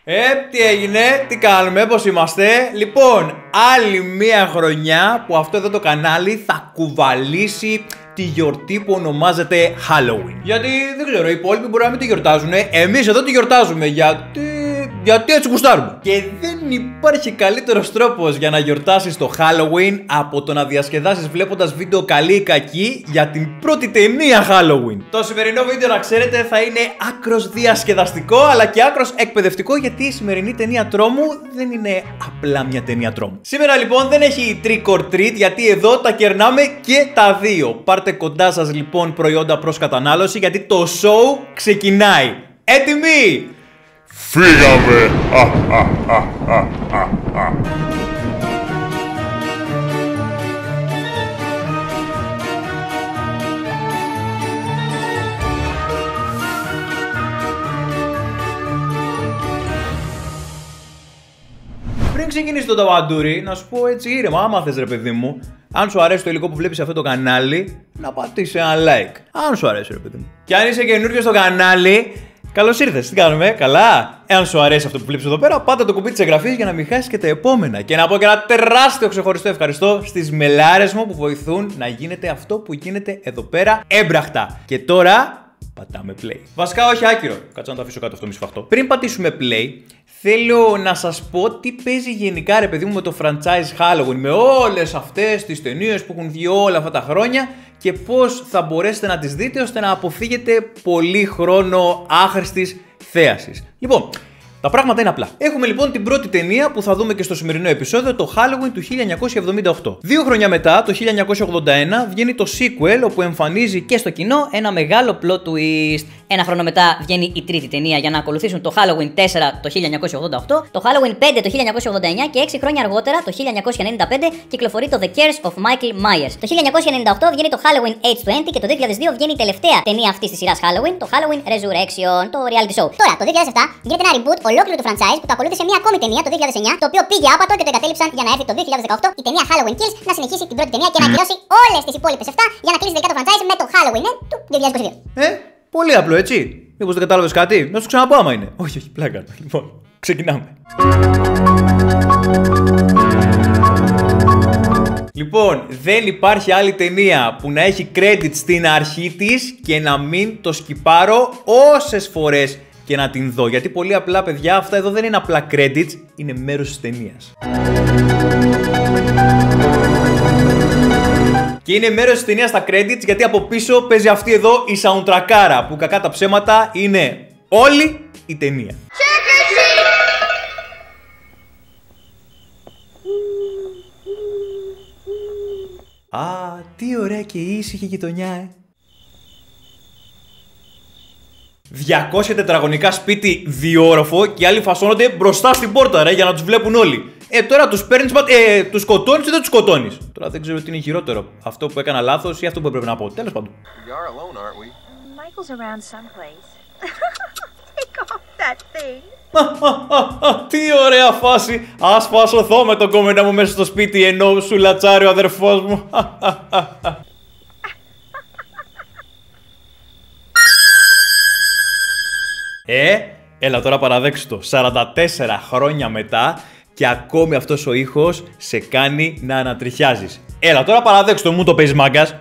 Τι έγινε, τι κάνουμε, πώς είμαστε? Λοιπόν, άλλη μία χρονιά που αυτό εδώ το κανάλι θα κουβαλήσει τη γιορτή που ονομάζεται Halloween. Γιατί δεν ξέρω, οι υπόλοιποι μπορεί να μην τη γιορτάζουν. Εμείς εδώ τη γιορτάζουμε γιατί έτσι γουστάρουμε. Και δεν υπάρχει καλύτερος τρόπος για να γιορτάσεις το Halloween από το να διασκεδάσεις βλέποντας βίντεο καλή ή κακή για την πρώτη ταινία Halloween. Το σημερινό βίντεο, να ξέρετε, θα είναι άκρος διασκεδαστικό αλλά και άκρος εκπαιδευτικό, γιατί η σημερινή ταινία τρόμου δεν είναι απλά μια ταινία τρόμου. Σήμερα λοιπόν δεν έχει trick or treat, γιατί εδώ τα κερνάμε και τα δύο. Πάρτε κοντά σας λοιπόν προϊόντα προς κατανάλωση, γιατί το show ξεκινάει. Έτοιμοι! Φύγαμε! Πριν ξεκινήσει το ταβαντούρι, να σου πω έτσι ήρεμα, άμα θες ρε παιδί μου, αν σου αρέσει το υλικό που βλέπεις σε αυτό το κανάλι, να πατήσεις ένα like. Αν σου αρέσει ρε παιδί μου. Και αν είσαι καινούργιος στο κανάλι, καλώς ήρθες, τι κάνουμε, καλά? Εάν σου αρέσει αυτό που βλέπεις εδώ πέρα, πάτα το κουμπί της εγγραφής για να μην χάσεις και τα επόμενα. Και να πω και ένα τεράστιο ξεχωριστό ευχαριστώ στις μελάρες μου που βοηθούν να γίνεται αυτό που γίνεται εδώ πέρα έμπραχτα. Και τώρα πατάμε play. Βασικά όχι άκυρο, κάτσε να το αφήσω κάτω αυτό μη σφαχτώ. Πριν πατήσουμε play, θέλω να σας πω τι παίζει γενικά ρε παιδί μου με το franchise Halloween, με όλες αυτές τις ταινίες που έχουν βγει όλα αυτά τα χρόνια και πώς θα μπορέσετε να τις δείτε ώστε να αποφύγετε πολύ χρόνο άχρηστης θέασης. Λοιπόν, τα πράγματα είναι απλά. Έχουμε λοιπόν την πρώτη ταινία που θα δούμε και στο σημερινό επεισόδιο, το Halloween του 1978. 2 χρόνια μετά, το 1981, βγαίνει το sequel, όπου εμφανίζει και στο κοινό ένα μεγάλο plot twist. Ένα χρόνο μετά βγαίνει η τρίτη ταινία για να ακολουθήσουν το Halloween 4 το 1988, το Halloween 5 το 1989 και 6 χρόνια αργότερα, το 1995, κυκλοφορεί το The Curse of Michael Myers. Το 1998 βγαίνει το Halloween H20 και το 2002 βγαίνει η τελευταία ταινία αυτής της σειράς Halloween, το Halloween Resurrection, το reality show. Τώρα, το 2007 γίνεται ένα reboot ολόκληρο του franchise που το ακολούθησε μια ακόμη ταινία το 2009, το οποίο πήγε άπατο και το εγκατέλειψαν για να έρθει το 2018 η ταινία Halloween Kills να συνεχίσει την πρώτη ταινία και να ακυρώσει όλες τις υπόλοιπες 7 για να κλείσει τελικά το franchise με το Halloween του 2022. Πολύ απλό, έτσι. Μήπως δεν κατάλαβες κάτι? Να σου ξαναπώ άμα είναι. Όχι, όχι, πλάκα. Λοιπόν, ξεκινάμε. Λοιπόν, δεν υπάρχει άλλη ταινία που να έχει credit στην αρχή της και να μην το σκιπάρω όσες φορές και να την δω. Γιατί πολύ απλά, παιδιά, αυτά εδώ δεν είναι απλά credits, είναι μέρος της ταινίας. Και είναι μέρος της ταινίας στα credits, γιατί από πίσω παίζει αυτή εδώ η soundtrackάρα, που κακά τα ψέματα είναι όλη η ταινία. Α, τι ωραία και ήσυχη γειτονιά, 200 τετραγωνικά σπίτι διόροφο και άλλοι φασώνονται μπροστά στην πόρτα, ρε, για να τους βλέπουν όλοι. Τώρα τους παίρνεις, τους σκοτώνεις ή δεν τους σκοτώνεις? Τώρα δεν ξέρω τι είναι χειρότερο, αυτό που έκανα λάθος ή αυτό που έπρεπε να πω. Τέλος πάντων. Τι ωραία φάση! Ας φασωθώ με τον κόμενα μου μέσα στο σπίτι ενώ σου λατσάρει ο αδερφός μου. Έλα τώρα παραδέξου το. 44 χρόνια μετά και ακόμη αυτός ο ήχος σε κάνει να ανατριχιάζεις. Έλα τώρα παραδέξου το, μου το παίζεις μάγκας.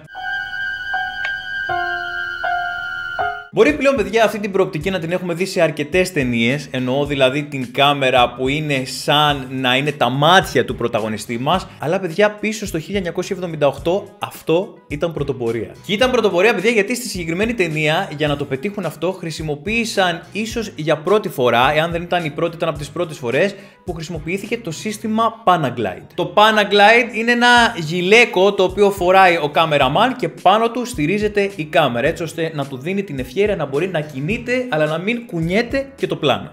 Μπορεί πλέον, παιδιά, αυτή την προοπτική να την έχουμε δει σε αρκετές ταινίες. Εννοώ δηλαδή την κάμερα που είναι σαν να είναι τα μάτια του πρωταγωνιστή μας. Αλλά, παιδιά, πίσω στο 1978 αυτό ήταν πρωτοπορία. Και ήταν πρωτοπορία, παιδιά, γιατί στη συγκεκριμένη ταινία για να το πετύχουν αυτό χρησιμοποίησαν ίσως για πρώτη φορά, εάν δεν ήταν η πρώτη, ήταν από τις πρώτες φορές που χρησιμοποιήθηκε το σύστημα Panaglide. Το Panaglide είναι ένα γυλαίκο το οποίο φοράει ο κάμεραμαν και πάνω του στηρίζεται η κάμερα, έτσι ώστε να του δίνει την ευχέρεια να μπορεί να κινείται αλλά να μην κουνιέται και το πλάνο.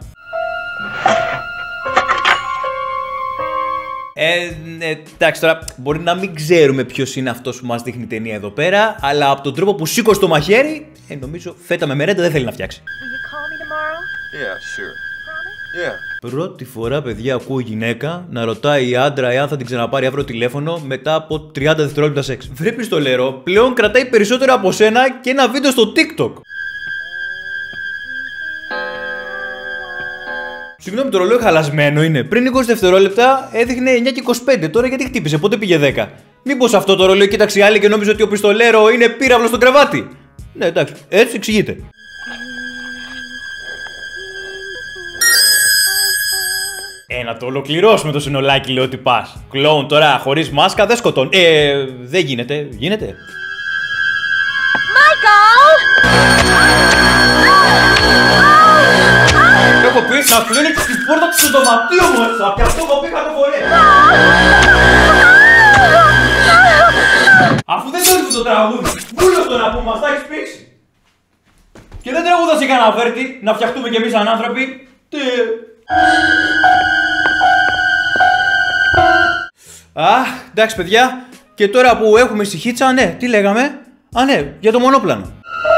Εντάξει, τώρα μπορεί να μην ξέρουμε ποιος είναι αυτός που μας δείχνει η ταινία εδώ πέρα, αλλά από τον τρόπο που σήκωσε το μαχαίρι, νομίζω φέτα με μερέντα δεν θέλει να φτιάξει. Πρώτη φορά, παιδιά, ακούω γυναίκα να ρωτάει άντρα εάν θα την ξαναπάρει αύριο τηλέφωνο μετά από 30 δευτερόλεπτα σεξ. Βρε πιστολέρο, πλέον κρατάει περισσότερο από σένα και ένα βίντεο στο TikTok. Συγγνώμη, το ρολόι χαλασμένο είναι. Πριν 20 δευτερόλεπτα έδειχνε 9 και 25. Τώρα γιατί χτύπησε, πότε πήγε 10. Μήπως αυτό το ρολόι κοίταξε η άλλη και νόμιζε ότι ο πιστολέρο είναι πύραυλο στο κρεβάτι. Ναι, εντάξει, έτσι εξηγείται. Να το ολοκληρώσουμε το συνολάκι, λέω ότι πας. Κλόουν τώρα χωρίς μάσκα δεν σκοτώνει. Δεν γίνεται. Γίνεται. Έχω πει να κλείνεις την πόρτα του δωματίου μου έτσι, και αυτό έχω πει 100 φορές. Αφού δεν θέλεις το τραγούδι, βούλος το να πούμε, μας τα έχεις πείξει. Και δεν τραγούδασε για να φέρει, να φτιαχτούμε κι εμείς σαν άνθρωποι. Αχ, εντάξει παιδιά, και τώρα που έχουμε ησυχίτσα, ναι, τι λέγαμε? Α, ναι, για το μονόπλανο.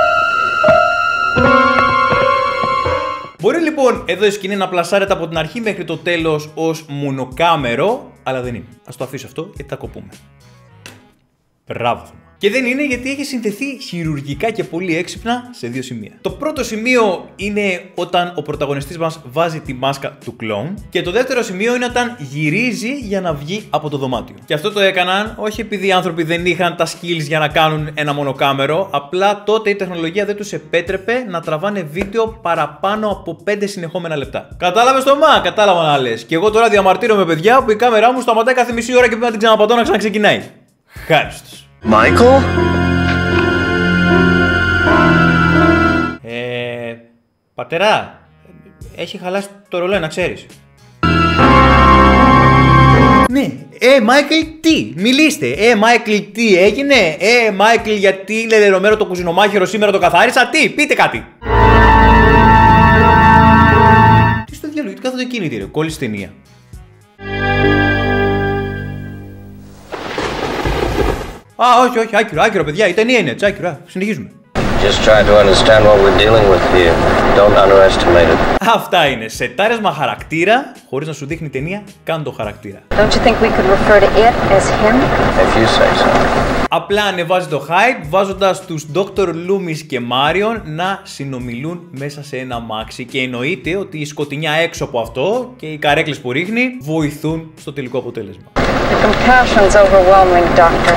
Μπορεί λοιπόν εδώ η σκηνή να πλασάρεται από την αρχή μέχρι το τέλος ως μονοκάμερο, αλλά δεν είναι. Ας το αφήσω αυτό γιατί θα κοπούμε. Μπράβο. Και δεν είναι γιατί έχει συνθεθεί χειρουργικά και πολύ έξυπνα σε δύο σημεία. Το πρώτο σημείο είναι όταν ο πρωταγωνιστής μας βάζει τη μάσκα του κλόουν. Και το δεύτερο σημείο είναι όταν γυρίζει για να βγει από το δωμάτιο. Και αυτό το έκαναν όχι επειδή οι άνθρωποι δεν είχαν τα skills για να κάνουν ένα μονοκάμερο, απλά τότε η τεχνολογία δεν τους επέτρεπε να τραβάνε βίντεο παραπάνω από 5 συνεχόμενα λεπτά. Κατάλαβες το μα, κατάλαβα να λες. Και εγώ τώρα διαμαρτύρομαι, παιδιά, που η κάμερά μου σταματάει κάθε μισή ώρα και πρέπει να την ξαναπατώ να ξαναξεκινάει. Χάριστος. Michael? Πατερά, έχει χαλάσει το ρολόι, να ξέρεις. Ναι, Μάικλ, τι, μιλήστε. Μάικλ, τι έγινε. Μάικλ, γιατί είναι λερωμένο το κουζινομάχαιρο σήμερα, το καθάρισα. Τι, πείτε κάτι. Τι στο διάλογο, γιατί κάθονται κίνητοι, ρε, κόλλησε ταινία. Α, όχι, άκυρο, παιδιά, η ταινία είναι έτσι, άκυρο, συνεχίζουμε. Just try to understand what we're dealing with here. Don't underestimate it. Αυτά είναι, σετάρισμα χαρακτήρα, χωρίς να σου δείχνει ταινία, καν το χαρακτήρα. Don't you think we could refer to it as him? If you say so. Απλά ανεβάζει το hype, βάζοντας τους Dr. Loomis και Marion να συνομιλούν μέσα σε ένα αμάξι. Και εννοείται ότι η σκοτεινιά έξω από αυτό και οι καρέκλες που ρίχνει βοηθούν στο τελικό αποτέλεσμα. The compassion's overwhelming, doctor.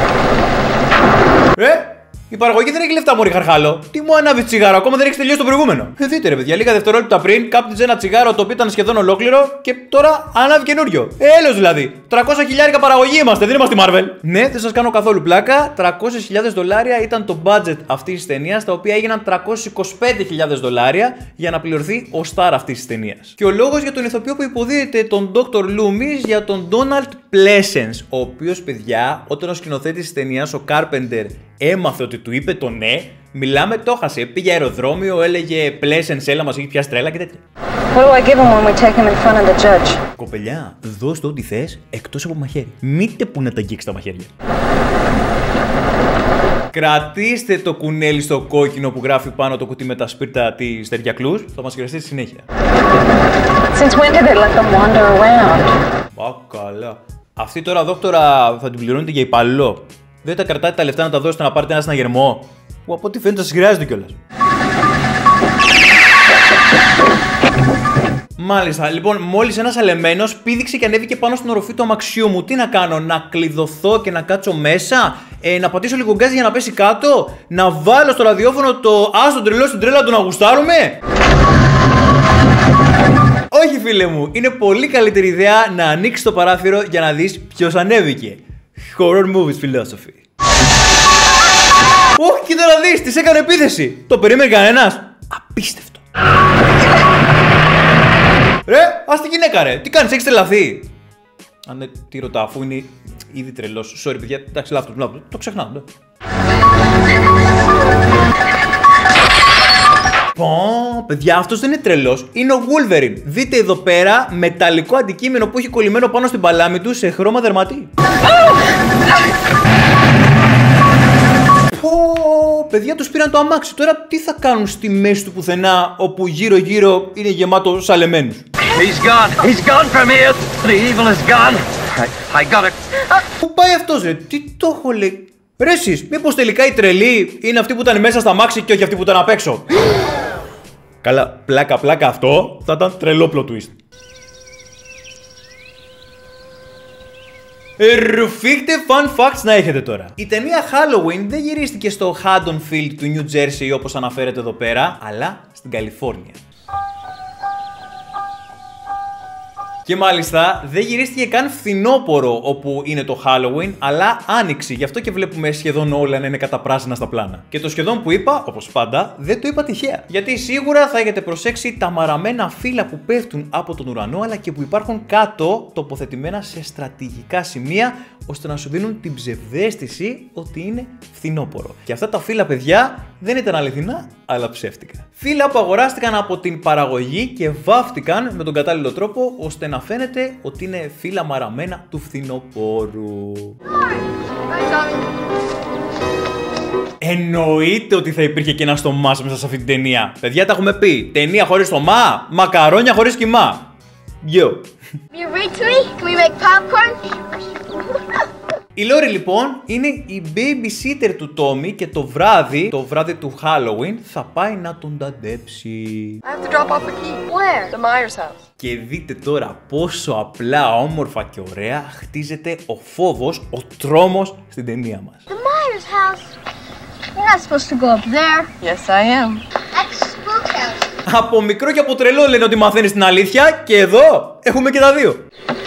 Η παραγωγή δεν έχει λεφτά, μωρή χαρχάλο. Τι μου ανάβει τσιγάρο, ακόμα δεν έχει τελειώσει το προηγούμενο. Δείτε ρε παιδιά, λίγα δευτερόλεπτα πριν κάπτιζε ένα τσιγάρο το οποίο ήταν σχεδόν ολόκληρο και τώρα ανάβει καινούριο. Έλεος δηλαδή. 300.000 παραγωγή είμαστε, δεν είμαστε Marvel. Ναι, δεν σας κάνω καθόλου πλάκα. $300.000 ήταν το budget αυτής της ταινίας, τα οποία έγιναν $325.000 για να πληρωθεί ο star αυτής της ταινίας. Και ο λόγος για τον ηθοποιό που υποδίεται τον Dr. Loomis για τον Donald Pleasence, ο οποίος, παιδιά, όταν ο σκηνοθέτης της ταινίας, ο Carpenter, έμαθε ότι του είπε το ναι, μιλάμε, το χάσε. Πήγε αεροδρόμιο, έλεγε Pleasence, έλα μας έχει πιάσει τρέλα και τέτοια. What do I give him when we take him in front of the judge? Κοπελιά, δώσ' το ό,τι θες εκτός από μαχαίρι. Μήτε που να τα αγγίξει τα μαχαίρια. Κρατήστε το κουνέλι στο κόκκινο που γράφει πάνω το κουτί με τα σπίρτα της Τεριακλούς, θα μας χρειαστεί στη συνέχεια. Since when did they let them wander around? Καλά. Αυτή τώρα δόκτωρα θα την πληρώνετε για υπαλληλό. Δεν τα κρατάτε τα λεφτά να τα δώσετε να πάρετε ένα συναγερμό, που από ό,τι φαίνεται σας χρειάζεται κιόλας. Μάλιστα, λοιπόν, μόλις ένας αλεμένος πήδηξε και ανέβηκε πάνω στην οροφή του αμαξιού μου. Τι να κάνω, να κλειδωθώ και να κάτσω μέσα, να πατήσω λίγο γκάζι για να πέσει κάτω, να βάλω στο ραδιόφωνο το «Άστον τρελό στην τρέλα του να γουστάρουμε». Όχι φίλε μου, είναι πολύ καλύτερη ιδέα να ανοίξεις το παράθυρο για να δεις ποιος ανέβηκε. Horror movies philosophy. Όχι, κοίτα να δεις, της έκανε επίθεση. Το περίμενε κανένας. Απίστευτο. Ρε, ας τη γυναίκα ρε, τι κάνεις, έχεις τρελαθεί? Αν δεν τι ρωτάω, αφού είναι ήδη τρελός. Sorry παιδιά, εντάξει, λάθος, το ξεχνάω. Ναι. Παιδιά, αυτός δεν είναι τρελός, είναι ο Wolverine. Δείτε εδώ πέρα μεταλλικό αντικείμενο που έχει κολλημένο πάνω στην παλάμη του σε χρώμα δερματί. Παιδιά, τους πήραν το αμάξι. Τώρα τι θα κάνουν στη μέση του πουθενά, όπου γύρω γύρω είναι γεμάτο σαλεμένους? He's gone from here. The evil is gone. I got it. Πού πάει αυτός ρε, τι το έχω λέει? Ρε εσείς, μήπως τελικά οι τρελοί είναι αυτοί που ήταν μέσα στα αμάξι και όχι αυτοί που ήταν απ' έξω? Καλά, πλάκα αυτό θα ήταν τρελό plot twist. Ρουφίχτε fun facts να έχετε τώρα. Η ταινία Halloween δεν γυρίστηκε στο Haddonfield του New Jersey όπως αναφέρεται εδώ πέρα, αλλά στην Καλιφόρνια. Και μάλιστα δεν γυρίστηκε καν φθινόπωρο όπου είναι το Halloween, αλλά άνοιξη. Γι' αυτό και βλέπουμε σχεδόν όλα να είναι καταπράσινα στα πλάνα. Και το σχεδόν που είπα, όπως πάντα, δεν το είπα τυχαία. Γιατί σίγουρα θα έχετε προσέξει τα μαραμένα φύλλα που πέφτουν από τον ουρανό, αλλά και που υπάρχουν κάτω, τοποθετημένα σε στρατηγικά σημεία, ώστε να σου δίνουν την ψευδαίσθηση ότι είναι φθινόπωρο. Και αυτά τα φύλλα, παιδιά, δεν ήταν αληθινά, αλλά ψεύτικα. Φύλλα που αγοράστηκαν από την παραγωγή και βάφτηκαν με τον κατάλληλο τρόπο, ώστε να φαίνεται ότι είναι φύλλα μαραμένα του φθινοπόρου. Εννοείται ότι θα υπήρχε και ένα στομάς μέσα σε αυτή την ταινία. Παιδιά, τα έχουμε πει. Ταινία χωρίς στομά, μακαρόνια χωρίς κιμά. Yo. You read to me? Can we make popcorn? Η Λόρι λοιπόν είναι η babysitter του Τόμι και το βράδυ του Halloween θα πάει να τον ταντέψει. I have to drop off a key. Where? The Myers house. Και δείτε τώρα πόσο απλά, όμορφα και ωραία χτίζεται ο φόβος, ο τρόμος στην ταινία μας. The Myers house. You're not supposed to go up there. Yes, I am. That's the spook house. Από μικρό και από τρελό λένε ότι μαθαίνεις την αλήθεια και εδώ έχουμε και τα δύο.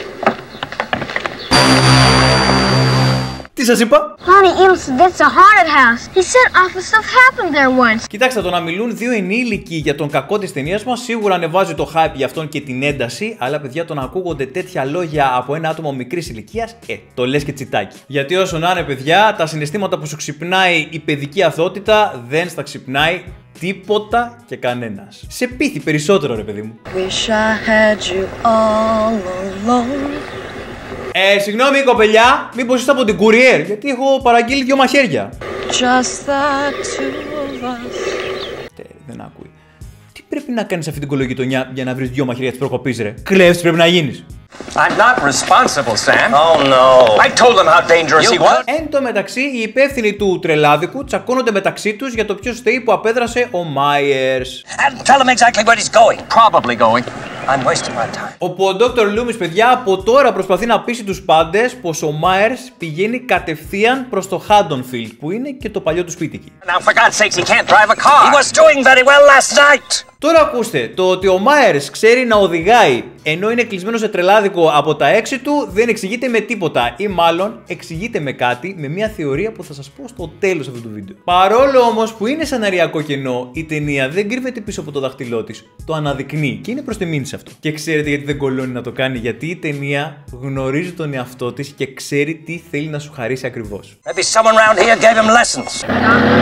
Τι σας είπα? Lonnie Emerson, that's a haunted house. He said awful stuff happened there once. Κοιτάξτε, το να μιλούν δύο ενήλικοι για τον κακό της ταινίας μας σίγουρα ανεβάζει το hype για αυτόν και την ένταση, αλλά παιδιά, το να ακούγονται τέτοια λόγια από ένα άτομο μικρής ηλικίας, το λες και τσιτάκι. Γιατί όσο να είναι, παιδιά, τα συναισθήματα που σου ξυπνάει η παιδική αθωότητα δεν στα ξυπνάει τίποτα και κανένας. Σε πείθει περισσότερο, ρε παιδί μου. Wish I had you all alone. Συγγνώμη κοπελιά, μήπως είστε από την Courier, γιατί έχω παραγγείλει 2 μαχαίρια. Just the two of us. Δεν ακούει. Τι πρέπει να κάνεις σε αυτή την κολογειτονιά για να βρεις 2 μαχαίρια της προκοπής, ρε? Κλέφτης πρέπει να γίνεις. I'm not responsible, Sam. Oh no. I told them how dangerous he was. Εν τω μεταξύ, οι υπεύθυνοι του τρελάδικου τσακώνονται μεταξύ τους για το ποιος φταίει που απέδρασε ο Μάιερς. And tell him exactly where he's going. Probably going. I'm wasting my time. Όπου ο Dr. Loomis, παιδιά, από τώρα προσπαθεί να πείσει τους πάντες πως ο Μάιερς πηγαίνει κατευθείαν προς το Haddonfield, που είναι και το παλιό του σπίτι εκεί. Now, for God's sakes, he can't drive a car. He was doing very well last night. Τώρα ακούστε, το ότι ο Μάιερς ξέρει να οδηγάει ενώ είναι κλεισμένο σε τρελάδικο από τα 6 του δεν εξηγείται με τίποτα, ή μάλλον εξηγείται με κάτι, με μια θεωρία που θα σας πω στο τέλος αυτού του βίντεο. Παρόλο όμως που είναι σεναριακό κενό, η ταινία δεν κρύβεται πίσω από το δάχτυλό της, το αναδεικνύει και είναι προς τιμήν σε αυτό. Και ξέρετε γιατί δεν κολώνει να το κάνει? Γιατί η ταινία γνωρίζει τον εαυτό της και ξέρει τι θέλει να σου χαρίσει ακριβώς. Maybe someone around here gave him lessons.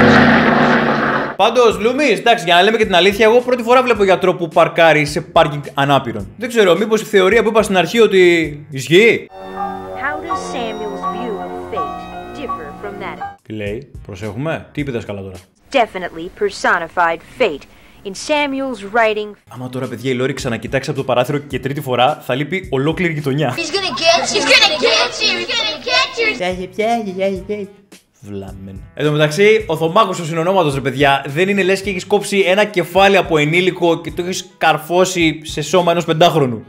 Πάντως, Λούμις, εντάξει, για να λέμε και την αλήθεια, εγώ πρώτη φορά βλέπω γιατρό που παρκάρει σε πάρκινγκ ανάπηρων. Δεν ξέρω, μήπως η θεωρία που είπα στην αρχή ότι ισχύει. How does Samuel's view of fate differ from that? Τι λέει, προσέχουμε, τι είπε δασκάλα τώρα? Definitely personified fate. In Samuel's writing. Άμα τώρα, παιδιά, η Λόρι ξανακοιτάξει από το παράθυρο και τρίτη φορά, θα λείπει ολόκληρη γειτονιά. He's gonna get you. He's gonna get you. He's gonna get you. Βλάμμεν. Εν τω μεταξύ, ο Θωμάκος ο συνονόματος, ρε παιδιά, δεν είναι λες και έχεις κόψει ένα κεφάλι από ενήλικο και το έχεις καρφώσει σε σώμα ενός 5χρονου.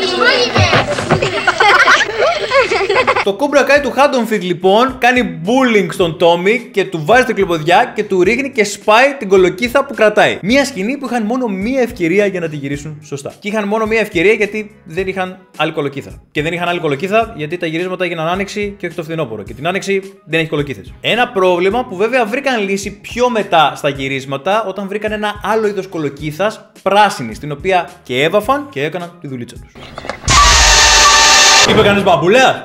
Το Cobra Kai του Haddonfield λοιπόν κάνει bullying στον Τόμι και του βάζει την κλοποδιά και του ρίχνει και σπάει την κολοκύθα που κρατάει. Μία σκηνή που είχαν μόνο μία ευκαιρία για να τη γυρίσουν σωστά. Και είχαν μόνο μία ευκαιρία γιατί δεν είχαν άλλη κολοκύθα. Και δεν είχαν άλλη κολοκύθα γιατί τα γυρίσματα έγιναν άνοιξη και όχι το φθινόπωρο. Και την άνοιξη δεν έχει κολοκύθες. Ένα πρόβλημα που βέβαια βρήκαν λύση πιο μετά στα γυρίσματα όταν βρήκαν ένα άλλο είδος κολοκύθας πράσινη, στην οποία και έβαφαν και έκαναν τη δουλίτσα τους. Είπε κανείς μπαμπουλέα?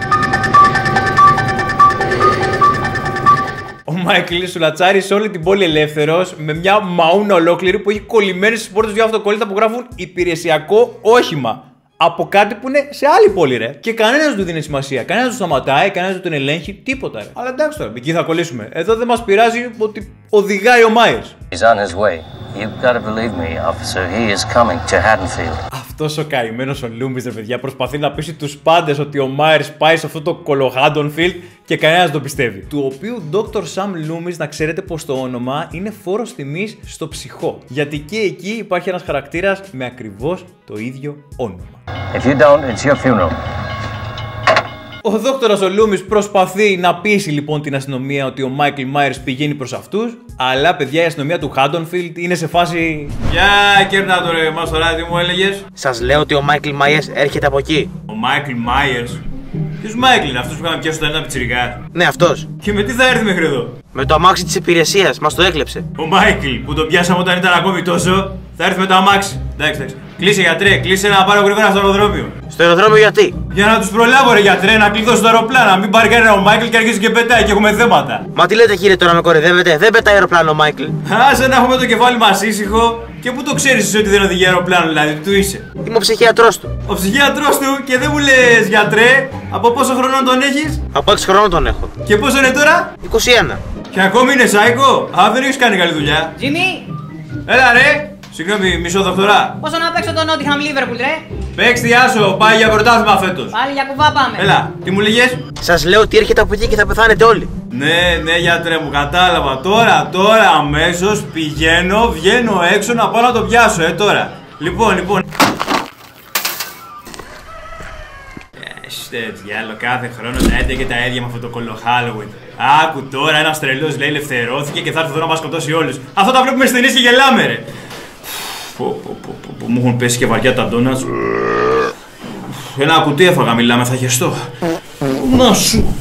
Ο Μάικλ σουλατσάρει σε όλη την πόλη ελεύθερος με μια μαούνα ολόκληρη που έχει κολλημένες στις πόρτες δύο αυτοκόλλητα που γράφουν υπηρεσιακό όχημα. Από κάτι που είναι σε άλλη πόλη, ρε. Και κανένας του δίνει σημασία. Κανένας του σταματάει, κανένας του τον ελέγχει, τίποτα, ρε. Αλλά εντάξει τώρα, εκεί θα κολλήσουμε. Εδώ δεν μας πειράζει ότι οδηγάει ο Μάιερς. He's on his way. You've got to believe me, officer. He is coming to Haddonfield. Αυτός ο καημένος ο Λούμις, ρε παιδιά, προσπαθεί να πείσει τους πάντες ότι ο Myers πάει σε αυτό το κολοχάντονφιλντ και κανένας δεν το πιστεύει. Του οποίου Dr. Sam Loomis, να ξέρετε πως το όνομα είναι φόρος τιμής στο ψυχό. Γιατί και εκεί υπάρχει ένας χαρακτήρας με ακριβώς το ίδιο όνομα. If you don't, it's your funeral. Ο δόκτορας ο Λούμις προσπαθεί να πείσει λοιπόν την αστυνομία ότι ο Μάικλ Myers πηγαίνει προς αυτούς, αλλά παιδιά η αστυνομία του Haddonfield είναι σε φάση. Γεια, κέρνα το ρε, μας τώρα τι μου έλεγες? Σας λέω ότι ο Μάικλ Myers έρχεται από εκεί. Ο Μάικλ Myers? Ποιος Μάικλ είναι αυτός που είχαμε πιάσει όταν ήταν πιτσιρικά? Ναι, αυτός. Και με τι θα έρθει μέχρι εδώ? Με το αμάξι της υπηρεσίας, μας το έκλεψε. Ο Μάικλ που τον πιάσαμε όταν ήταν ακόμη τόσο, θα έρθει με το αμάξι. Εντάξει. Κλείσε γιατρέ, κλείσε να πάρω γρήγορα στο αεροδρόμιο. Στο αεροδρόμιο γιατί? Για να τους προλάβω ρε γιατρέ, να κλειδώσω το αεροπλάνο, να μην πάρει κανένα ο Μάικλ και αρχίζει και πετάει και έχουμε θέματα. Μα τι λέτε κύριε, τώρα με κορυδεύετε? Δεν πετάει αεροπλάνο ο Μάικλ. Άσε να έχουμε το κεφάλι μας ήσυχο. Και πού το ξέρεις εσύ ότι δεν οδηγεί αεροπλάνο, δηλαδή, του είσαι? Είμαι ο ψυχιατρός του. Ο ψυχιατρός του και δεν μου λες γιατρέ, από πόσο χρόνο τον έχεις? Από 6 χρόνων τον έχω. Και πόσο είναι τώρα? 21. Και ακόμη είναι σάικο? Α, δεν έχεις κάνει καλή δουλειά. Τζίμι! Έλα ρε! Συγγνώμη, μισό δοκτορά. Πόσο να παίξω τον Νότιχαμ Λίβερπουλ, ρε? Παίξτε άσο, πάει για πρωτάθλημα φέτος. Πάλι για κουβά πάμε. Έλα, τι μου λέγες? Σας λέω ότι έρχεται από εκεί και θα πεθάνετε όλοι. Ναι, γιατρέ μου, κατάλαβα. Τώρα αμέσως πηγαίνω, βγαίνω έξω να πάω να το πιάσω, τώρα. Λοιπόν. Διάλο, κάθε χρόνο τα έντια και τα ίδια με αυτό το κολο Halloween. Άκου τώρα, ένας τρελός λέει ελευθερώθηκε και θα έρθει εδώ να μας σκοτώσει όλους. Αυτό τα βλέπουμε στις ταινίες και γελάμε, ρε. Μου έχουν πέσει και βαριά τα ντόνατς. Ένα κουτί έφαγα, μιλάμε, θα χεστώ. Να σου.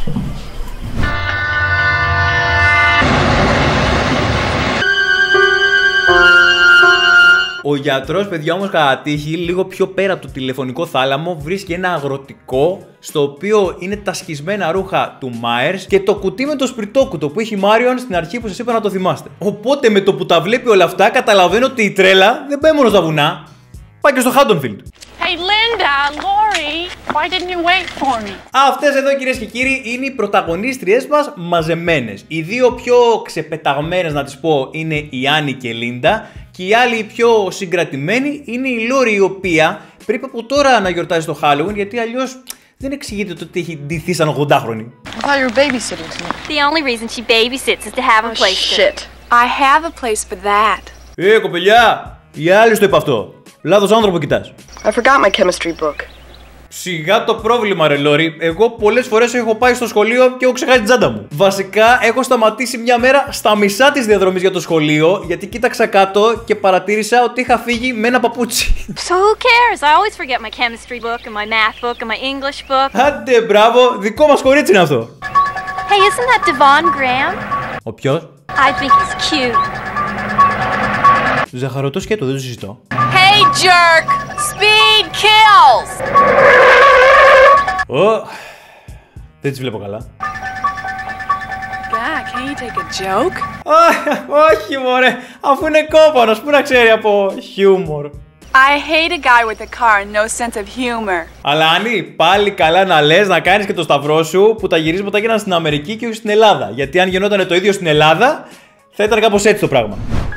Ο γιατρός, παιδιά, όμως κατά τύχη, λίγο πιο πέρα από το τηλεφωνικό θάλαμο, βρίσκει ένα αγροτικό, στο οποίο είναι τα σκισμένα ρούχα του Myers και το κουτί με το σπιρτόκουτο που έχει η Marion στην αρχή που σας είπα να το θυμάστε. Οπότε με το που τα βλέπει όλα αυτά, καταλαβαίνω ότι η τρέλα δεν πάει μόνο στα βουνά, πάει και στο Haddonfield. Hey Linda, Lori, why didn't you wait for me? Αυτές εδώ, κυρίες και κύριοι, είναι οι πρωταγωνίστριές μας μαζεμένες. Οι δύο πιο ξεπεταγμένες, να τις πω, είναι η Άννη και η Λίντα. Και η άλλη, η πιο συγκρατημένη, είναι η Λόρι, η οποία πρέπει από τώρα να γιορτάζει το Halloween, γιατί αλλιώς δεν εξηγείται το ότι έχει ντυθεί σαν 80χρονη. I thought you were babysitting tonight. The only reason she babysits is to have a place to. Shit. I have a place for that. Κοπελιά, η άλλη στο είπε αυτό. Λάθος άνθρωπο κοιτάς. I forgot my chemistry book. Σιγά το πρόβλημα, ρε Λόρι. Εγώ πολλές φορές έχω πάει στο σχολείο και έχω ξεχάσει την τσάντα μου. Βασικά, έχω σταματήσει μια μέρα στα μισά της διαδρομής για το σχολείο, γιατί κοίταξα κάτω και παρατήρησα ότι είχα φύγει με ένα παπούτσι. So who cares? I always forget my chemistry book and my math book and my English book. Άντε, μπράβο, δικό μας κορίτσι είναι αυτό. Hey, isn't that Devon Graham? Ο ποιος? I think he's cute. Ζαχαρωτό σκέτο, δεν το συζητώ. Hey jerk, speed kills. Δεν τις βλέπω καλά. God, can you take a joke? Όχι μωρέ, αφού είναι κόπανος, πού να ξέρει από χιούμορ. I hate a guy with a car and no sense of humor. Αλλά Άννη, πάλι καλά να λες, να κάνεις και το σταυρό σου που τα γυρίσματα έγιναν στην Αμερική και όχι στην Ελλάδα. Γιατί αν γινόταν το ίδιο στην Ελλάδα, θα ήταν κάπως έτσι το πράγμα.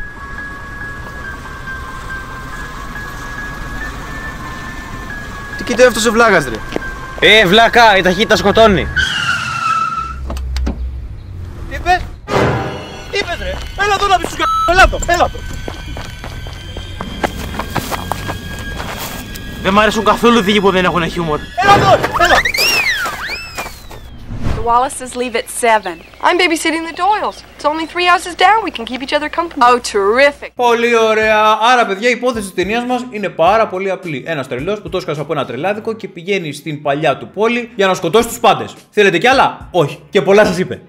Τι κοιτάει αυτός ο βλάκας, ρε? Βλάκα, η ταχύτητα σκοτώνει. Τι είπες? Είπες ρε, έλα εδώ να πεις τους έλα εδώ. Δεν μ' αρέσουν καθόλου δίγοι που δεν έχουν χιούμορ. Έλα εδώ, έλα. The Wallaces leave at 7. I'm babysitting the Doyles. It's only 3 houses down. We can keep each other company. Oh, terrific. Πολύ ωραία. Άρα, παιδιά, η υπόθεση της ταινίας μας είναι πάρα πολύ απλή. Ένας τρελός που το έσκασε από ένα τρελάδικο και πηγαίνει στην παλιά του πόλη για να σκοτώσει τους πάντες. Θέλετε κι άλλα? Όχι. Και πολλά σας είπε.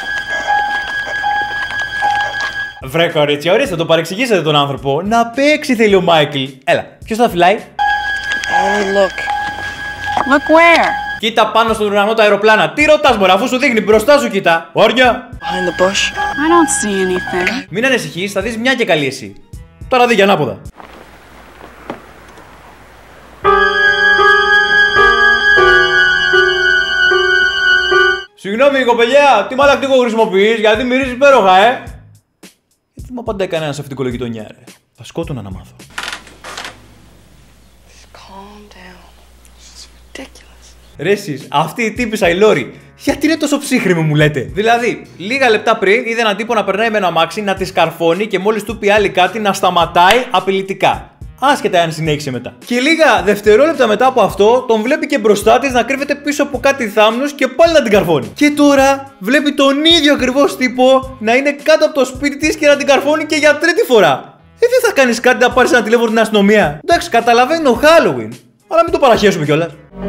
Βρε κορίτσι, ορίστε, το παρεξηγήσατε τον άνθρωπο. Να παίξει θέλει ο Μάικλ. Έλα, ποιος θα φυλάει? Look. Look where? Κοίτα πάνω στον ουρανό τα αεροπλάνα. Τι ρωτάς μωρέ, αφού σου δείχνει μπροστά σου κοίτα. Όρια. Behind the bush. I don't see anything. Μην ανησυχείς, θα δεις μια και καλή εσύ. Τώρα δει για ανάποδα. Συγγνώμη κοπελιά, τι μαλακτικό χρησιμοποιείς, γιατί μυρίζει υπέροχα, Γιατί μου απαντάει κανένας σε αυτήν την κολογητονιά, ρε. Θα σκότωνα να μάθω. Ρε εσείς, αυτή η τύπισσα η Λόρι, γιατί είναι τόσο ψύχρημη μου λέτε? Δηλαδή, λίγα λεπτά πριν είδε έναν τύπο να περνάει με ένα αμάξι, να τη σκαρφώνει και μόλις του πει άλλη κάτι να σταματάει απειλητικά. Άσχετα αν συνέχισε μετά. Και λίγα δευτερόλεπτα μετά από αυτό, τον βλέπει και μπροστά της να κρύβεται πίσω από κάτι θάμνους και πάλι να την καρφώνει. Και τώρα βλέπει τον ίδιο ακριβώς τύπο να είναι κάτω από το σπίτι της και να την καρφώνει και για τρίτη φορά. Δεν θα κάνεις κάτι να πάρεις ένα τηλέφωνο την αστυνομία? Εντάξει, καταλαβαίνω Halloween, αλλά μην το παραχέσουμε κιόλας.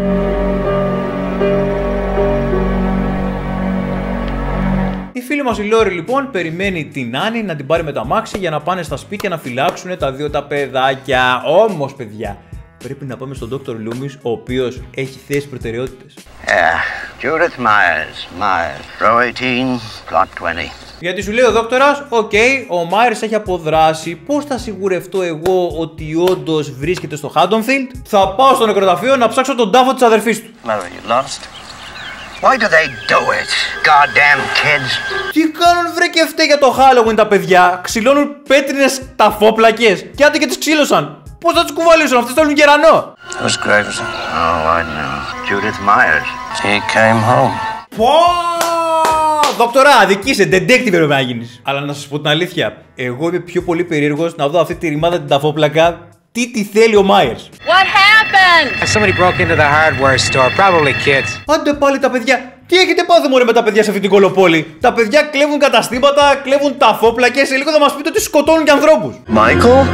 Η φίλη μας η Λόρι λοιπόν περιμένει την Άννη να την πάρει με τα μάξι για να πάνε στα σπίτια να φυλάξουν τα δύο τα παιδάκια. Όμως παιδιά, πρέπει να πάμε στον Dr. Loomis, ο οποίος έχει θέσει προτεραιότητες. Judith Myers, row 18, plot 20. Γιατί σου λέει ο δόκτορας, ο Myers έχει αποδράσει. Πώς θα σιγουρευτώ εγώ ότι όντως βρίσκεται στο Haddonfield? Θα πάω στο νεκροταφείο να ψάξω τον τάφο της αδερφής του. You lost? Why do they do it? Goddamn kids. Τι κάνουν βρε και φταίει για το Halloween τα παιδιά? Ξυλώνουν πέτρινες ταφόπλακες και άντε και τις ξύλωσαν. Πώς θα τις κουβαλήσουν, αυτές θέλουν γερανό. Who's Graveson? Oh, I know. Judith Myers. He came home. Πω! Δόκτορα, αδικήσε, detective πρέπει να γίνεις. Αλλά να σας πω την αλήθεια, εγώ είμαι πιο πολύ περίεργος να δω αυτή τη ρημάδα την ταφόπλακα. Τι τη θέλει ο Myers? What happened? Somebody broke into the hardware store, probably kids. Άντε πάλι τα παιδιά. Τι έχετε πάθει μωρέ με τα παιδιά σε αυτή την κολοπόλη? Τα παιδιά κλέβουν καταστήματα, κλέβουν ταφόπλακες. Σε λίγο θα μας πείτε ότι σκοτώνουν και ανθρώπους. Michael?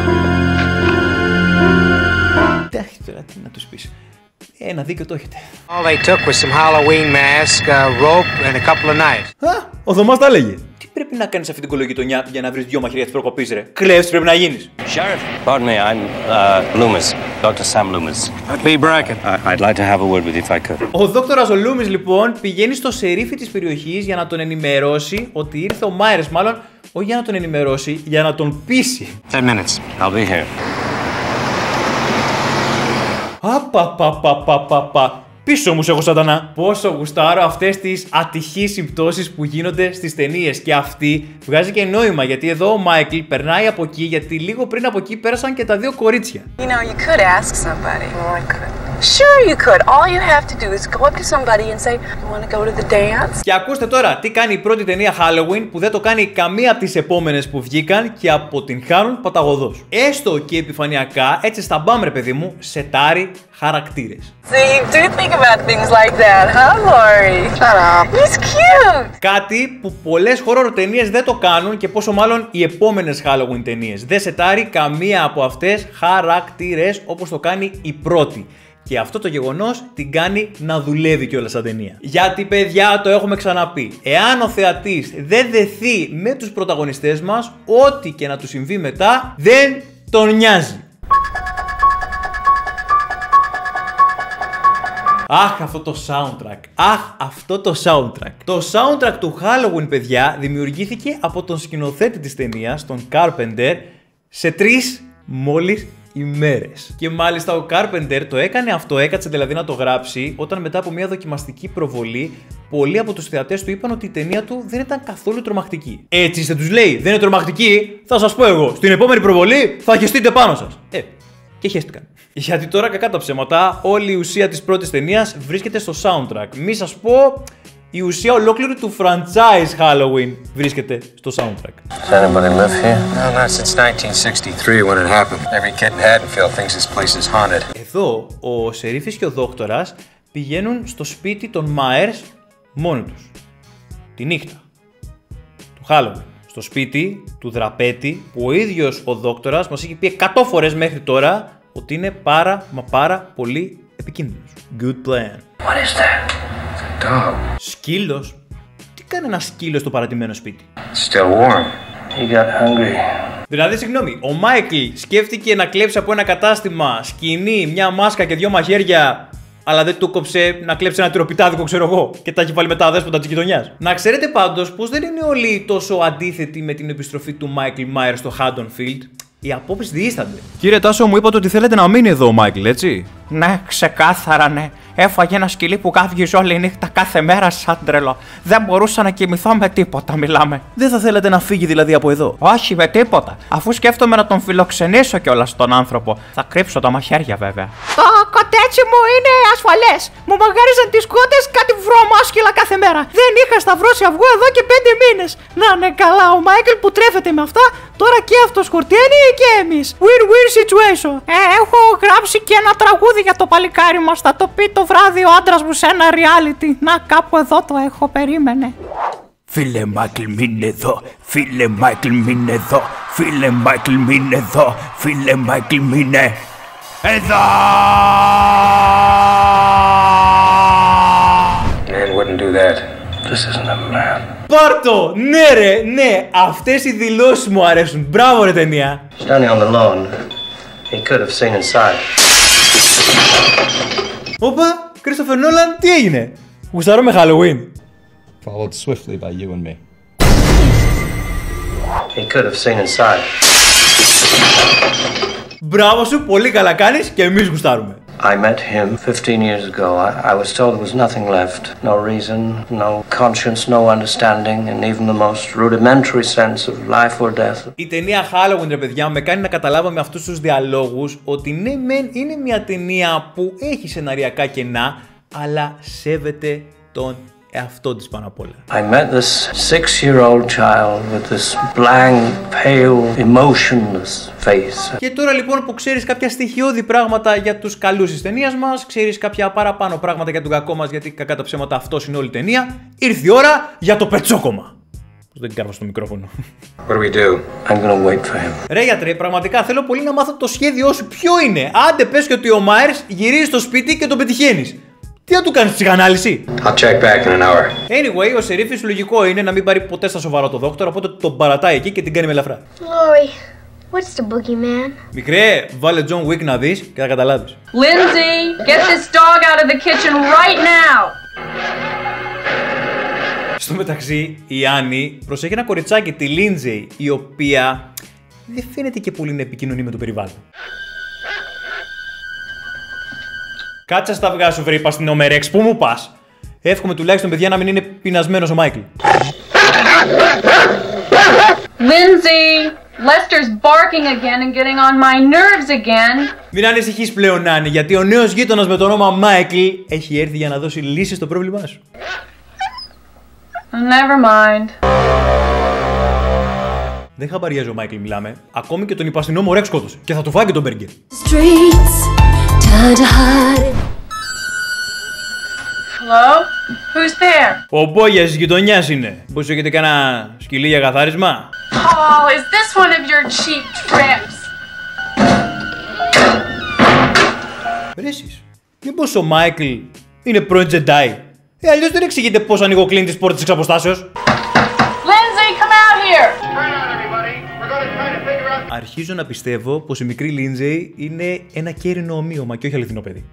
Εντάξει τώρα, τι να τους πεις. Ένα δίκιο το έχετε. All they took was some Halloween mask, a rope and a couple of knives. Α, ο Θωμάς τα έλεγε. Τι πρέπει να κάνεις σε αυτή την κολογγιτονιά για να βρεις δυο μαχαίρια της προκοπής ρε? Κλέφτης πρέπει να γίνεις. Sheriff, pardon me, I'm Loomis, Dr. Sam Loomis. Lee Bracken. I'd like to have a word with you if I could. Ο δόκτορας ο Loomis λοιπόν πηγαίνει στο σερίφι της περιοχής για να τον ενημερώσει ότι ήρθε ο Myers, μάλλον όχι για να τον ενημερώσει, για να τον πείσει. 10 minutes. I'll be here. Απαπαπαπαπαπα. Πίσω μου σε έχω σατανά. Πόσο γουστάρω αυτές τις ατυχείς συμπτώσεις που γίνονται στις ταινίες. Και αυτή βγάζει και νόημα γιατί εδώ ο Μάικλ περνάει από εκεί γιατί λίγο πριν από εκεί πέρασαν και τα δύο κορίτσια. You know, you could ask somebody. Oh, I could. Sure you could. All you have to do is go up to somebody and say, you want to go to the dance? Και ακούστε τώρα τι κάνει η πρώτη ταινία Halloween που δεν το κάνει καμία από τις επόμενες που βγήκαν και αποτυγχάνουν παταγωδώς. Έστω και επιφανειακά, έτσι στα μπαμ ρε παιδί μου, σετάρει χαρακτήρες. So you do think about things like that, huh, Laurie? Shut up. He's cute. Κάτι που πολλές horror ταινίες δεν το κάνουν και πόσο μάλλον οι επόμενες Halloween ταινίες. Δεν σετάρει καμία από αυτές χαρακτήρες όπως το κάνει η πρώτη. Και αυτό το γεγονός την κάνει να δουλεύει κιόλας σαν ταινία. Γιατί παιδιά το έχουμε ξαναπεί. Εάν ο θεατής δεν δεθεί με τους πρωταγωνιστές μας, ό,τι και να του συμβεί μετά δεν τον νοιάζει. Αχ, αυτό το soundtrack. Αχ, αυτό το soundtrack. Το soundtrack του Halloween, παιδιά, δημιουργήθηκε από τον σκηνοθέτη της ταινίας, τον Carpenter, σε 3 μόλις ημέρες. Και μάλιστα ο Carpenter το έκανε αυτό, έκατσε δηλαδή να το γράψει, όταν μετά από μια δοκιμαστική προβολή, πολλοί από τους θεατές του είπαν ότι η ταινία του δεν ήταν καθόλου τρομακτική. Έτσι είστε τους λέει, δεν είναι τρομακτική, θα σας πω εγώ, στην επόμενη προβολή θα χεστείτε πάνω σας. Και χέστηκαν. Γιατί τώρα κακά τα ψέματα, όλη η ουσία της πρώτης ταινίας βρίσκεται στο soundtrack. Μη σας πω, η ουσία ολόκληρη του franchise Halloween βρίσκεται στο soundtrack. Does anybody live here? No, not since 1963 when it happened. Every kid in Haddonfield thinks this place is haunted. Εδώ, ο Σερίφης και ο δόκτορας πηγαίνουν στο σπίτι των Myers μόνοι τους. Τη νύχτα του Halloween. Στο σπίτι του δραπέτη που ο ίδιος ο δόκτορας μας έχει πει 100 φορές μέχρι τώρα ότι είναι πάρα πολύ επικίνδυνος. Good plan. What is that? Dog. Σκύλος? Τι κάνει ένα σκύλο στο παρατημένο σπίτι? Still warm. He got hungry. Δηλαδή, συγγνώμη, ο Μάικλ σκέφτηκε να κλέψει από ένα κατάστημα σκηνή, μια μάσκα και 2 μαχαίρια, αλλά δεν του κόψε να κλέψει ένα τυροπιτάδικο, ξέρω εγώ, και τα έχει βάλει μετά αδέσποτα της γειτονιάς. Να ξέρετε πάντως πως δεν είναι όλοι τόσο αντίθετοι με την επιστροφή του Μάικλ Myers στο Haddonfield. Οι απόψεις διήστανται. Κύριε Τάσο, μου είπατε ότι θέλετε να μείνει εδώ ο Μάικλ, έτσι? Ναι, ξεκάθαρα ναι. Έφαγε ένα σκυλί που καύγιζε όλη νύχτα κάθε μέρα σαν τρελό. Δεν μπορούσα να κοιμηθώ με τίποτα, μιλάμε. Δεν θα θέλετε να φύγει δηλαδή από εδώ? Όχι, με τίποτα. Αφού σκέφτομαι να τον φιλοξενήσω κιόλας τον άνθρωπο. Θα κρύψω τα μαχαίρια βέβαια. Τοκ! κοτέτσι μου είναι ασφαλές. Μου μαγάριζαν τις κότες κάτι βρωμάσκυλα κάθε μέρα. Δεν είχα σταυρώσει αυγό εδώ και 5 μήνες. Να είναι καλά ο Μάικλ που τρέφεται με αυτά, τώρα και αυτός χορταίνει και εμείς. Win-win situation. Έχω γράψει και ένα τραγούδι για το παλικάρι μας. Θα το πει το βράδυ ο άντρας μου σε ένα reality. Να, κάπου εδώ το έχω, περίμενε. Φίλε Μάικλ μην εδώ, φίλε Μάικλ μην εδώ, φίλε Μάικλ μην εδώ, φίλε Μάικλ μην εδώ. Man wouldn't do that. This isn't a man. Πάρτο! Ναι ρε, ναι! Αυτές οι δηλώσεις μου αρέσουν. Μπράβο ρε ταινία! Standing on the lawn, he could have seen inside. Όπα! Κρίστοφερ Νόλαν, τι έγινε? Γουστάρω με Halloween. Followed swiftly by you and me. He could have seen inside. Μπράβο σου, πολύ καλά κάνεις και εμείς γουστάρουμε. I met him 15 years ago. I was told there was nothing left. No reason, no conscience, no understanding, and even the most rudimentary sense of life or death. Η ταινία Halloween, ρε παιδιά, με κάνει να καταλάβω με αυτούς τους διαλόγους ότι ναι μεν είναι μια ταινία που έχει σεναριακά κενά, αλλά σέβεται τον εαυτό της πάνω απ' όλα. I met this 6-year-old child with this blank, pale, emotionless face. Και τώρα λοιπόν που ξέρεις κάποια στοιχειώδη πράγματα για τους καλούς της ταινίας μας, ξέρεις κάποια παραπάνω πράγματα για τον κακό μας, γιατί κακά τα ψέματα αυτός είναι όλη η ταινία, ήρθε η ώρα για το πετσόκομα. Δεν κάρβω στο μικρόφωνο. What do we do? I'm gonna wait for him. Ρε γιατρέ, πραγματικά θέλω πολύ να μάθω το σχέδιό σου. Ποιο είναι? Άντε πες και ότι ο Μάιρς γυρίζει στο σπίτι και τον πετυχαίνεις. Τι θα του κάνεις ψυχανάλυση? I'll check back in an hour. Anyway, ο Σερίφης λογικό είναι να μην πάρει ποτέ στα σοβαρό το δόκτωρο, οπότε τον παρατάει εκεί και την κάνει με ελαφρά. Laurie, what's the boogeyman? Μικρέ, βάλε John Wick να δεις και θα καταλάβεις. Lindsay, get this dog out of the kitchen right now! Στο μεταξύ, η Άννη προσέχει ένα κοριτσάκι, τη Lindsay, η οποία δεν φαίνεται και πολύ να επικοινωνεί με το περιβάλλον. Κάτσε στα αυγά σου, βρε, είπα στην Ομερέξ, πού μου πας? Εύχομαι τουλάχιστον, παιδιά, να μην είναι πεινασμένος ο Μάικλ. Lindsay, Lester's barking again and getting on my nerves again. Μην ανησυχείς πλέον, Άννη, γιατί ο νέος γείτονας με το όνομα Μάικλ έχει έρθει για να δώσει λύσεις στο πρόβλημά σου. Never mind. Δεν χαμπαριάζει ο Μάικλ, μιλάμε. Ακόμη και τον υπαστινό μωρέξ σκότωσε. Και θα του φάει και τον μπέργκερ. Hello? Who's there? Ο μπόγιας της γειτονιάς είναι. Πώς έχετε κανένα σκυλί για καθάρισμα? Oh, is this one of your cheap trips? Ρε εσείς, μήπως ο Μάικλ είναι πρώην Τζεντάι? Αλλιώς δεν εξηγείται πώς ανοιγοκλίνει τις πόρτες εξ αποστάσεως. Lindsay, come out here! Αρχίζω να πιστεύω πως η μικρή Lindsay είναι ένα κέρινο ομοίωμα και όχι αληθινό παιδί.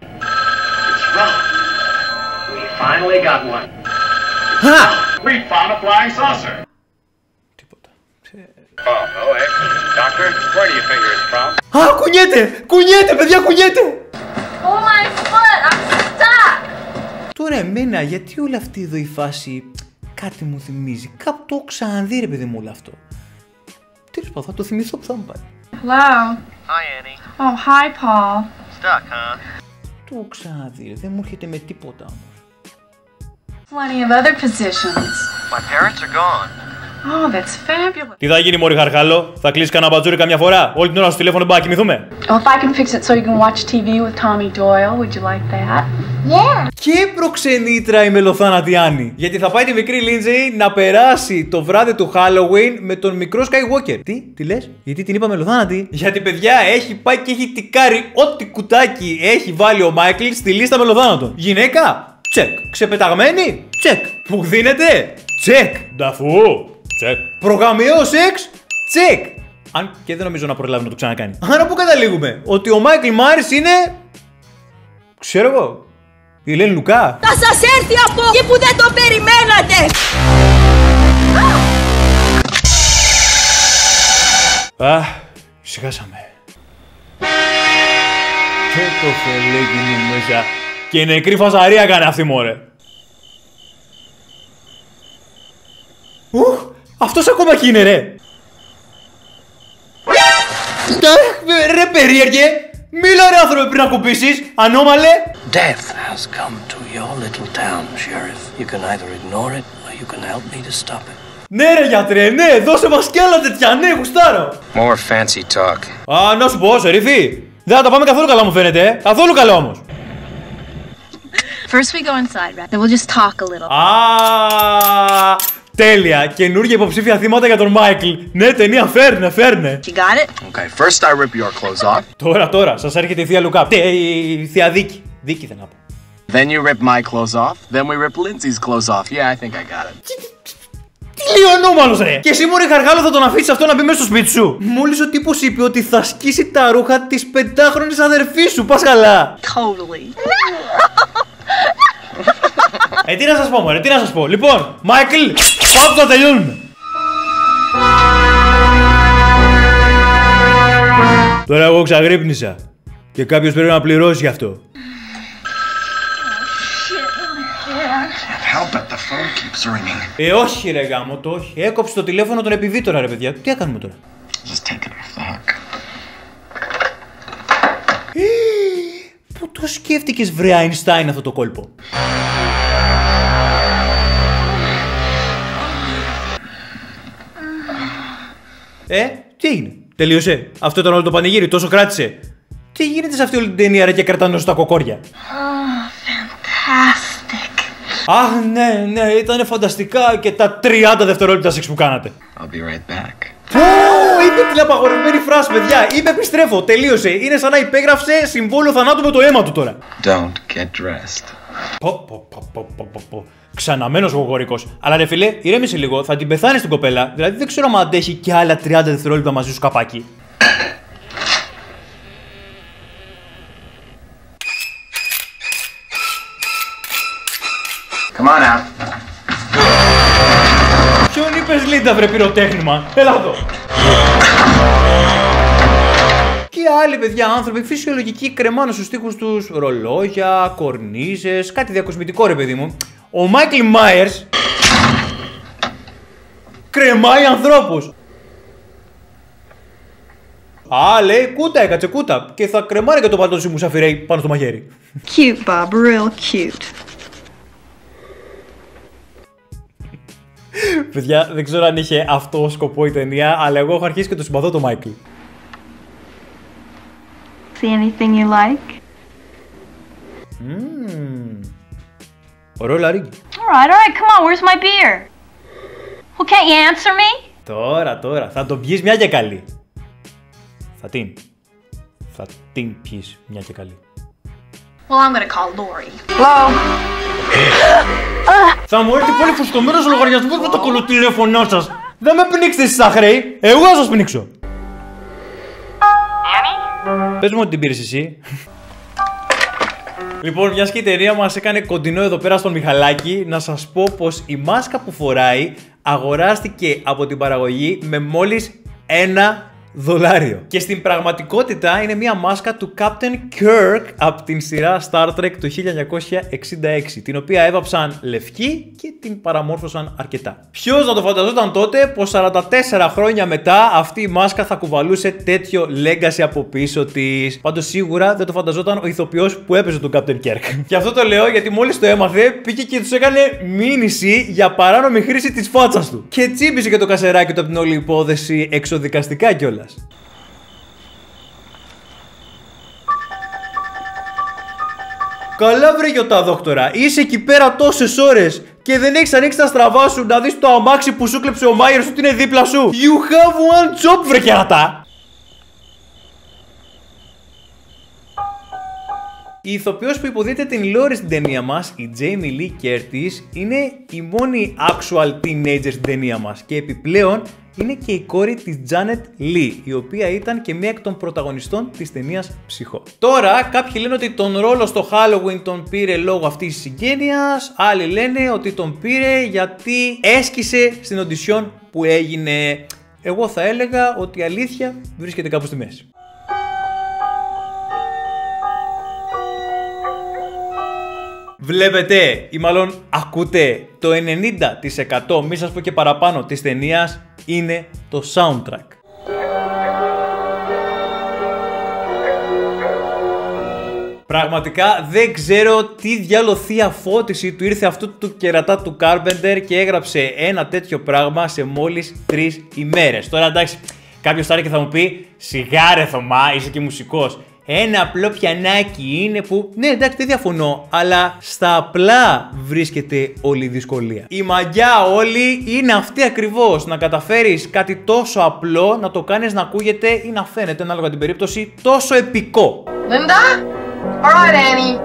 Finally got one. We found a flying saucer. Τίποτα. Oh, no, Doctor, where do you figure it's from? Α, κουνιέται! Κουνιέται, παιδιά, κουνιέται! Oh my foot, I'm stuck! Τώρα εμένα, γιατί όλη αυτή εδώ η φάση κάτι μου θυμίζει. Κάπου το έχω ξαναδεί, ρε παιδί μου, όλο αυτό. Τέλος πάντων, θα το θυμηθώ που θα μου πάει. Hello? Hi, Annie. Oh, hi, Paul. Stuck, huh? Το έχω ξαναδεί, ρε. Δεν μου έρχεται με τίποτα όμως. Plenty of other positions. My parents are gone. Oh, that's fabulous. Τι θα γίνει, μωρή Χαρχάλο? Θα κλείσει κανένα μπατζούρι καμιά φορά? Όλη την ώρα στο τηλέφωνο μπα κοιμηθούμε. Well, if I can fix it so you can watch TV with Tommy Doyle, would you like that? Yeah. Και προξενήτρα η μελοθάνατη Άννη. Γιατί θα πάει τη μικρή Lindsay να περάσει το βράδυ του Halloween με τον μικρό Skywalker. Τι λες? Γιατί την είπα μελοθάνατη? Γιατί, παιδιά, έχει πάει και έχει τικάρει ό,τι κουτάκι έχει βάλει ο Μάικλ στη λίστα μελοθάνατων. Γυναίκα? Τσεκ. Ξεπεταγμένη? Τσεκ. Που δίνεται? Τσεκ. Νταφού? Τσεκ. Προγαμιαίο σεξ? Τσεκ. Αν και δεν νομίζω να προλάβει να το ξανακάνει. Άρα που καταλήγουμε? Ότι ο Μάικλ Μάιρς είναι... ξέρω εγώ. Η Ελένη Λουκά. Θα σας έρθει από εκεί που δεν το περιμένατε. Ησυχάσαμε. Και το φελέκι είναι μέσα. Και η νεκρή φασαρία κάνει αυτή, μωρέ. Αυτός ακόμα εκεί είναι, ρε. Ρε περίεργε. Μίλα ρε άνθρωπε πριν να κουμπίσεις, ανώμαλε! Death has come to your little town, Sheriff. You can either ignore it or you can help me to stop it. Ναι ρε γιατρέ, ναι, δώσε μας κι άλλα τέτοια, ναι, γουστάρω! More fancy talk. Α, να σου πω, Σερίφη, δεν θα τα πάμε καθόλου καλά μου φαίνεται, καθόλου καλά όμως. First we go inside, right? Then we'll just talk a little. Α, τέλεια, καινούργια υποψήφια θύματα για τον Μάικλ. Ναι, ταινία, φέρνε. You got it? Okay, first I rip your clothes off. Τώρα, σας έρχεται η θεία Λουκά. Η θεία Δίκη. Δίκη δεν να πω. Then you rip my clothes off. Then we rip Lindsay's clothes off. Yeah, I think I got it. Τι λίγο ανώμαλος ρε! Και εσύ μωρέ Χαργάλο θα τον αφήσεις αυτό να μπει μέσα στο σπίτι σου. Μόλις ο τύπος είπε ότι θα σκίσει τα ρούχα της 5χρονης αδερφής σου. Πας καλά. Totally. Τι να σας πω μωρέ, τι να σας πω. Λοιπόν, Μάικλ, πάμε να τελειώνουμε. Τώρα εγώ ξαγρύπνησα. Και κάποιος πρέπει να πληρώσει γι' αυτό. Όχι ρε γάμο, το όχι. Έκοψε το τηλέφωνο τον επιβίτορα ρε παιδιά. Τι έκανουμε τώρα. Πού το σκέφτηκες βρε Αϊνστάιν αυτό το κόλπο. Τι έγινε, τελείωσε. Αυτό ήταν όλο το πανηγύρι, τόσο κράτησε. Τι γίνεται σε αυτή όλη την ταινία ρε και κρατάνε στα κοκόρια. Fantastic. Αχ, ναι, ήταν φανταστικά και τα 30 δευτερόλεπτα σεξ που κάνατε. I'll be right back. Είπε την απαγορευμένη φράση, παιδιά. Είπε επιστρέφω, τελείωσε. Είναι σαν να υπέγραψε συμβόλαιο θανάτου με το αίμα του τώρα. Don't get dressed. Ξαναμένος γογορικός. Αλλά ρε φίλε, ηρέμησε λίγο, θα την πεθάνεις την κοπέλα. Δηλαδή δεν ξέρω αν αντέχει και άλλα 30 δευτερόλεπτα μαζί σου καπάκι. Come on out. Ποιον είπες Λίντα βρε πυροτέχνημα. Έλα εδώ. Και άλλοι παιδιά άνθρωποι φυσιολογικοί κρεμάνε στους τοίχους τους ρολόγια, κορνίζες, κάτι διακοσμητικό ρε παιδί μου. Ο Μάικλ Μάιερς κρεμάει ανθρώπους. Α, λέει κούτα, έκατσε κούτα. Και θα κρεμάρει και το πατώσι μου σαφιρέι πάνω στο μαχαίρι. Cute, Bob, real cute. Παιδιά, δεν ξέρω αν είχε αυτό σκοπό η ταινία, αλλά εγώ έχω αρχίσει και το συμπαθώ το Μάικλ. See anything you like? Ωραίο λαρίκι. Alright, come on, where's my beer? Well, can't you answer me? Τώρα, θα τον πιείς μια και καλή. Θα την πιείς μια και καλή. Well, I'm gonna call Lori. Hello? Θα μου έρθει πολύ φουσκωμένος ο λογαριασμός με το κολοτηλέφωνό σας. Δεν με πνίξετε εσείς τα χρέη, εγώ θα σας πνίξω. Πες μου ότι την πήρες εσύ. Λοιπόν, μιας και η ταινία μας έκανε κοντινό εδώ πέρα στον Μιχαλάκη, να σας πω πως η μάσκα που φοράει αγοράστηκε από την παραγωγή με μόλις $1. Και στην πραγματικότητα είναι μια μάσκα του Captain Kirk από την σειρά Star Trek του 1966, την οποία έβαψαν λευκή και την παραμόρφωσαν αρκετά. Ποιος να το φανταζόταν τότε πως 44 χρόνια μετά αυτή η μάσκα θα κουβαλούσε τέτοιο legacy από πίσω της. Πάντως σίγουρα δεν το φανταζόταν ο ηθοποιός που έπαιζε τον Captain Kirk. Και αυτό το λέω γιατί μόλις το έμαθε πήγε και τους έκανε μήνυση για παράνομη χρήση της φάτσας του. Και τσίπησε και το κασεράκι του από την όλη υπόθεση εξοδικαστικά κιόλας. Καλά βρε γιοτά δόκτορα, είσαι εκεί πέρα τόσες ώρες και δεν έχεις ανοίξει τα στραβά σου να δεις το αμάξι που σου κλέψε ο Μάιερς ότι είναι δίπλα σου. You have one job βρε κερατά. Η ηθοποιός που υποδείται την Λόρι στην ταινία μας, η Jamie Lee Curtis, είναι η μόνη actual teenager στην ταινία μας και επιπλέον είναι και η κόρη της Janet Leigh, η οποία ήταν και μία εκ των πρωταγωνιστών της ταινίας Ψυχό. Τώρα, κάποιοι λένε ότι τον ρόλο στο Halloween τον πήρε λόγω αυτής της συγγένειας, άλλοι λένε ότι τον πήρε γιατί έσκησε στην οντισιόν που έγινε. Εγώ θα έλεγα ότι η αλήθεια βρίσκεται κάπου στη μέση. Βλέπετε ή μάλλον ακούτε το 90%, μη σας πω και παραπάνω, της ταινίας είναι το soundtrack. Πραγματικά δεν ξέρω τι διάλο θεία φώτιση του ήρθε αυτού του κερατά του Carpenter και έγραψε ένα τέτοιο πράγμα σε μόλις 3 ημέρες. Τώρα εντάξει, κάποιος θα έρχεται και θα μου πει σιγά ρε Θωμά, είσαι και μουσικός. Ένα απλό πιανάκι είναι που, ναι εντάξει δεν διαφωνώ, αλλά στα απλά βρίσκεται όλη η δυσκολία. Η μαγιά όλη είναι αυτή ακριβώς, να καταφέρεις κάτι τόσο απλό, να το κάνεις να ακούγεται ή να φαίνεται, ανάλογα την περίπτωση, τόσο επικό. Linda? Alright, Annie.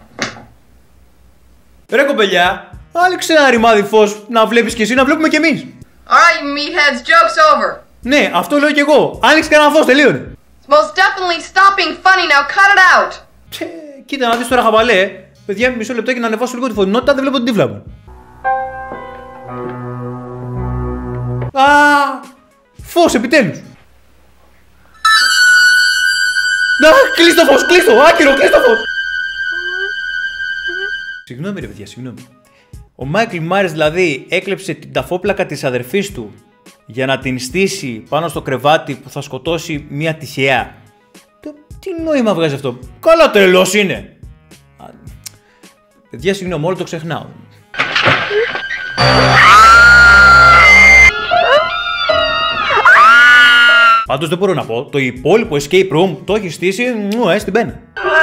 Ρε κοπελιά, άλεξε ένα ρημάδι φως να βλέπεις κι εσύ, να βλέπουμε κι εμείς. Alright, you meatheads, joke's over. Ναι, αυτό λέω κι εγώ. Άνοιξε κανένα φως, τελείωνε. Most definitely stop being funny now, cut it out! Κοίτα να δεις τώρα χαβαλέ. Παιδιά, μισό λεπτάκι να ανεβάσω λίγο τη φωτεινότητα, δεν βλέπω την τύφλα μου. Α, φως επιτέλους. Να, κλείς το φως, κλείς το, άκυρο, κλείς το φως. Συγγνώμη ρε παιδιά, συγγνώμη. Ο Μάικλ Μάιερς δηλαδή έκλεψε την ταφόπλακα της αδερφής του για να την στήσει πάνω στο κρεβάτι που θα σκοτώσει μία τυχαία. Τι νόημα βγάζει αυτό? Καλά τρελός είναι. Παιδιά συγγνώμη, όλο το ξεχνάω. Πάντως δεν μπορώ να πω, το υπόλοιπο escape room το έχει στήσει στην πένα.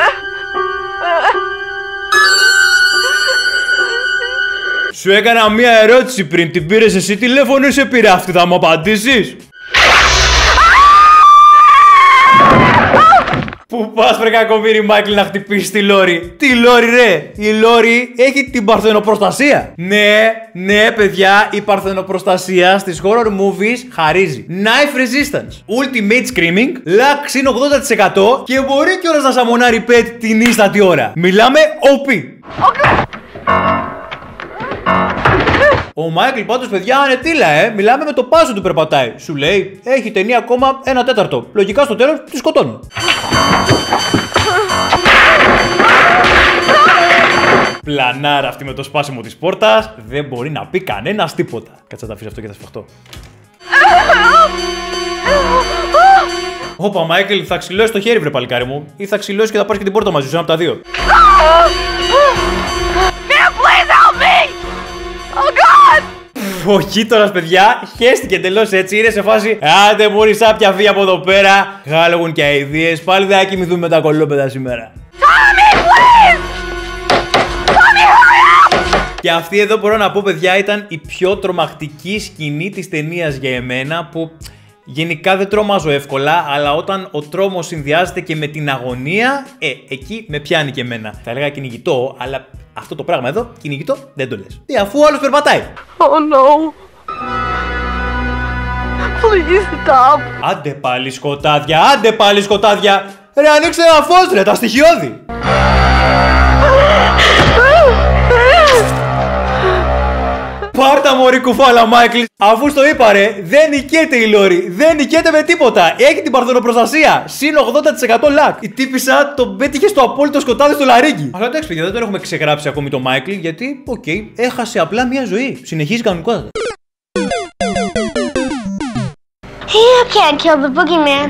Σου έκανα μία ερώτηση πριν, την πήρες εσύ τηλέφωνο ή σε πήρε αυτή, θα μου απαντήσεις? Πού πας βρε κακομοίρη Μάικλ να χτυπήσεις τη Λόρι? Τι Λόρι ρε? Η Λόρι έχει την παρθενοπροστασία. Ναι παιδιά, η παρθενοπροστασία στις horror movies χαρίζει knife resistance, ultimate screaming, lag συν 80% και μπορεί κιόλας να σαμονάρει pet την ίστατη ώρα. Μιλάμε OP. Ο Μάικλ πάντως παιδιά ανετήλα μιλάμε με το πάσο του περπατάει. Σου λέει έχει ταινία ακόμα 1/4. Λογικά στο τέλος τη σκοτώνουν. Πλανάρα αυτή με το σπάσιμο της πόρτας. Δεν μπορεί να πει κανένας τίποτα. Κάτσε να τα αφήσω αυτό και θα σφαχτώ. Όπα Μάικλ, θα ξυλώσει το χέρι βρε παλικάρι μου. Ή θα ξυλώσει και θα πάρεις και την πόρτα μαζί σου, ένα από τα δύο. Ο γείτονας παιδιά χέστηκε εντελώς έτσι, είναι σε φάση άντε μωρή σάπια φύγει από εδώ πέρα. Χάλογουν και αηδίες, πάλι δεν θα κοιμηθούν με τα κολόπεδα σήμερα. Tommy, please! Tommy, hurry up! Και αυτή εδώ μπορώ να πω παιδιά ήταν η πιο τρομακτική σκηνή της ταινίας για εμένα, που γενικά δεν τρομάζω εύκολα, αλλά όταν ο τρόμος συνδυάζεται και με την αγωνία, εκεί με πιάνει και εμένα. Θα έλεγα κυνηγητό, αλλά αυτό το πράγμα εδώ, κυνηγητό, δεν το λες. Αφού ο άλλος περπατάει. Oh no. Please stop. Άντε πάλι σκοτάδια, άντε πάλι σκοτάδια. Ρε ανοίξτε ένα φως ρε, τα στοιχειώδη. Πάρτα μωρή κουφάλα Μάικλ. Αφού στο είπα ρε, δεν νικέται η Λόρι, δεν νικέται με τίποτα. Έχει την παρθενοπροστασία, συν 80% lag. Η τύπισσα τον πέτυχε στο απόλυτο σκοτάδι στο λαρίκι. Αλλά εντάξει παιδιά, δεν τον έχουμε ξεγράψει ακόμη το Μάικλ, γιατί έχασε απλά μια ζωή. Συνεχίζει κανονικότατα. You can't kill the boogeyman.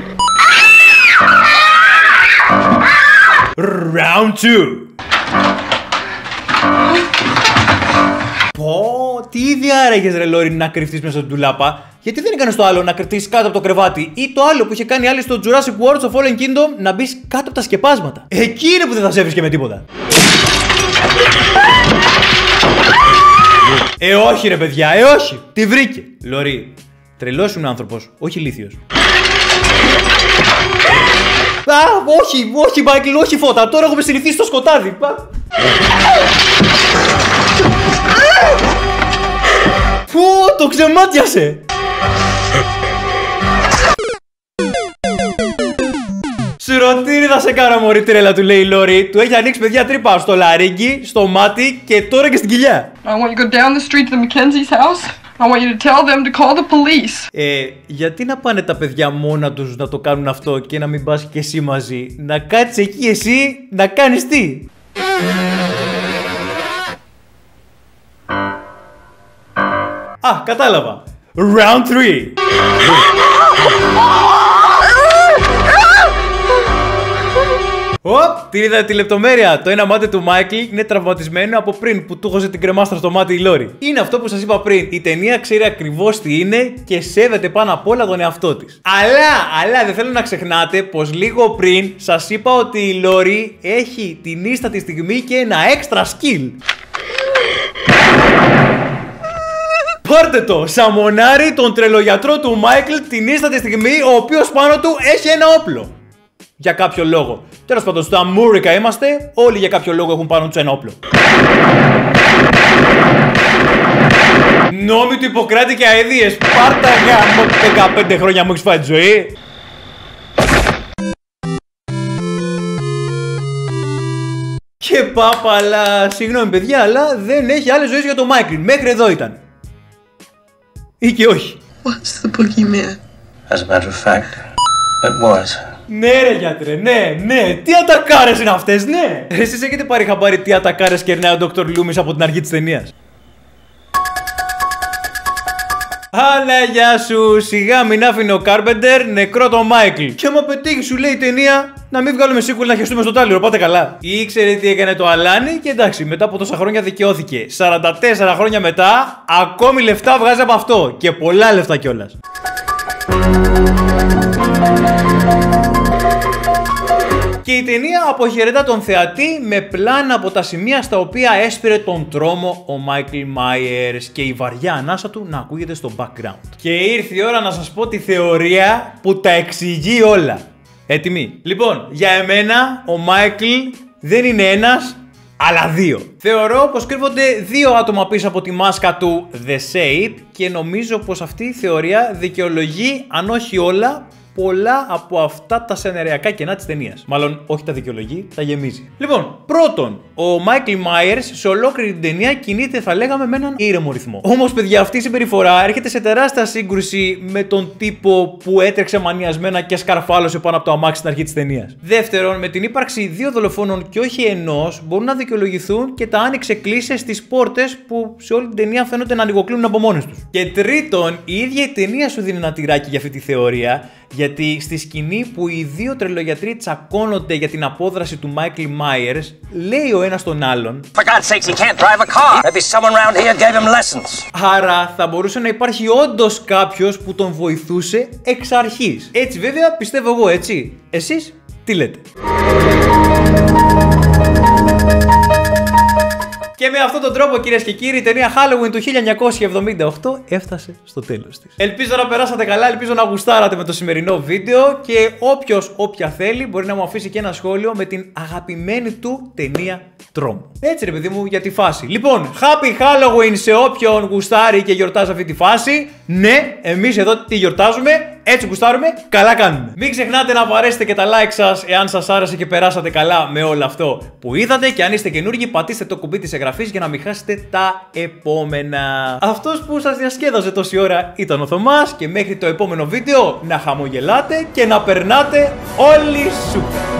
Round 2. Πω, τι ήδη άραγες ρε Λόρι να κρυφτείς μέσα στην τουλάπα? Γιατί δεν έκανες το άλλο να κρυφτείς κάτω από το κρεβάτι? Ή το άλλο που είχε κάνει άλλη στο Jurassic World, στο Fallen Kingdom, να μπεις κάτω από τα σκεπάσματα? Εκεί είναι που δεν θα σε έβρισκε με τίποτα. Όχι ρε παιδιά, όχι. Τι βρήκε? Λόρι, τρελός ήμουν άνθρωπος, όχι ηλίθιος. Όχι Μάικλ, όχι φώτα, τώρα έχουμε συνηθίσει στο σκοτάδι. Πού, το ξεμάτιασε! Σιρωτήρι θα σε κάνω μωρή τρέλα, του λέει η Λόρι. Του έχει ανοίξει παιδιά τρύπα στο λαρύγγι, στο μάτι και τώρα και στην κοιλιά. I want you to go down the street to the Mackenzie's house. I want you to tell them to call the police. Γιατί να πάνε τα παιδιά μόνα τους να το κάνουν αυτό και να μην πας και εσύ μαζί? Να κάτσεις εκεί εσύ να κάνεις τι? Κατάλαβα. Round 3. Τη είδα τη λεπτομέρεια. Το ένα μάτι του Μάικλ είναι τραυματισμένο από πριν που του χώσε την κρεμάστρα στο μάτι η Λόρι. Είναι αυτό που σας είπα πριν. Η ταινία ξέρει ακριβώς τι είναι και σέβεται πάνω απ' όλα τον εαυτό της. Αλλά δεν θέλω να ξεχνάτε πως λίγο πριν σας είπα ότι η Λόρι έχει την ίστατη στιγμή και ένα έξτρα skill. Πάρτε το! Σαμονάρει τον τρελογιατρό του Μάικλ την ίστατη στιγμή, ο οποίος πάνω του έχει ένα όπλο. Για κάποιο λόγο. Τέλος πάντων, στο Αμούρικα είμαστε, όλοι για κάποιο λόγο έχουν πάνω τους ένα όπλο. Νόμοι του Ιπποκράτη και αηδίες. Πάρτα γάμο, 15 χρόνια μου έχεις φάει τη ζωή. Και πάπαλα, συγγνώμη παιδιά, αλλά δεν έχει άλλες ζωές για τον Μάικλ. Μέχρι εδώ ήταν. Ή και όχι. What's the boogeyman? As a matter of fact, it was. Ναι ρε γιατρέ, ναι, τι ατακάρες είναι αυτές, ναι. Εσείς έχετε πάρει χαμπάρι τι ατακάρες κερνάει ο Dr. Loomis από την αρχή της ταινίας? Αλλά γεια σου, σιγά μην άφηνε ο Κάρπεντερ νεκρό τον Μάικλ. Και άμα πετύχει σου λέει η ταινία να μην βγάλουμε sequel να χεστούμε στο τάλιρο, πάτε καλά. Ήξερε τι έκανε το Αλάνι και εντάξει, μετά από τόσα χρόνια δικαιώθηκε. 44 χρόνια μετά, ακόμη λεφτά βγάζει από αυτό. Και πολλά λεφτά κιόλας. Και η ταινία αποχαιρετά τον θεατή με πλάνα από τα σημεία στα οποία έσπηρε τον τρόμο ο Μάικλ Μάιερς και η βαριά ανάσα του να ακούγεται στο background. Και ήρθε η ώρα να σας πω τη θεωρία που τα εξηγεί όλα. Έτοιμοι? Λοιπόν, για εμένα ο Μάικλ δεν είναι ένας, αλλά δύο. Θεωρώ πως κρύβονται δύο άτομα πίσω από τη μάσκα του The Shape και νομίζω πως αυτή η θεωρία δικαιολογεί, αν όχι όλα, πολλά από αυτά τα σενεριακά κενά της ταινίας. Μάλλον όχι τα δικαιολογεί, τα γεμίζει. Λοιπόν, πρώτον, ο Μάικλ Μάιερς σε ολόκληρη την ταινία κινείται, θα λέγαμε, με έναν ήρεμο ρυθμό. Όμως, παιδιά, αυτή η συμπεριφορά έρχεται σε τεράστια σύγκρουση με τον τύπο που έτρεξε μανιασμένα και σκαρφάλωσε πάνω από το αμάξι στην αρχή της ταινίας. Δεύτερον, με την ύπαρξη δύο δολοφόνων και όχι ενός, μπορούν να δικαιολογηθούν και τα άνοιξε κλείσες στις πόρτες που σε όλη την ταινία φαίνονται να ανοιγοκλίνουν από μόνες τους. Και τρίτον, η ίδια η ταινία σου δίνει ένα τυράκι για αυτή τη θεωρία. Γιατί στη σκηνή που οι δύο τρελογιατροί τσακώνονται για την απόδραση του Μάικλ Μάιερς, λέει ο ένας τον άλλον For God's sakes, he can't drive a car. Maybe someone around here gave him lessons. Άρα θα μπορούσε να υπάρχει όντως κάποιος που τον βοηθούσε εξ αρχής. Έτσι βέβαια πιστεύω εγώ, έτσι. Εσείς τι λέτε? Και με αυτόν τον τρόπο, κυρίες και κύριοι, η ταινία Halloween του 1978 έφτασε στο τέλος της. Ελπίζω να περάσατε καλά, ελπίζω να γουστάρατε με το σημερινό βίντεο και όποια θέλει μπορεί να μου αφήσει και ένα σχόλιο με την αγαπημένη του ταινία τρόμου. Έτσι ρε παιδί μου, για τη φάση. Λοιπόν, Happy Halloween σε όποιον γουστάρει και γιορτάζει αυτή τη φάση. Ναι, εμείς εδώ τι γιορτάζουμε, έτσι γουστάρουμε, καλά κάνουμε. Μην ξεχνάτε να βαρέσετε και τα like σας εάν σας άρεσε και περάσατε καλά με όλο αυτό που είδατε. Και αν είστε καινούργοι, πατήστε το κουμπί της εγγραφής για να μην χάσετε τα επόμενα. Αυτός που σας διασκέδαζε τόση ώρα ήταν ο Θωμάς και μέχρι το επόμενο βίντεο να χαμογελάτε και να περνάτε όλοι σούπερ.